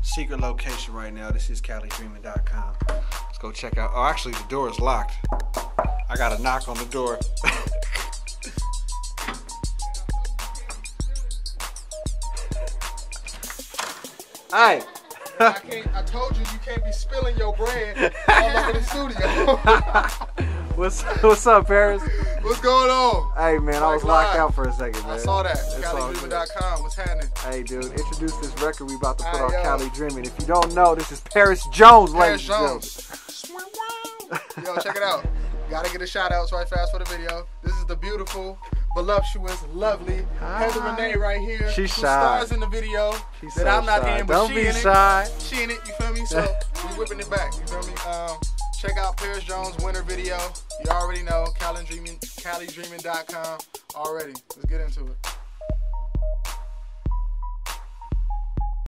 secret location right now. This is CaliDreamin.com. Let's go check out. Oh, actually, the door is locked. I got to knock on the door. Hey. I told you can't be spilling your bread all over the studio. What's up, Paris? What's going on? Hey, man, I was locked out for a second, man. I saw that. CaliDreamin.com. What's happening? Hey, dude, introduce this record we about to put on CaliDreamin. If you don't know, this is Paris Jones, ladies and gentlemen. Yo, check it out. Gotta get a shout out right fast for the video. This is the beautiful, voluptuous, lovely Heather Renee right here. She's who shy. Stars in the video She's that so I'm not shy. in, but don't she be in shy. it. She in it, you feel me? So we whipping it back, you feel me? Check out Paris Jones' winter video. You already know, CaliDreamin.com already. Let's get into it.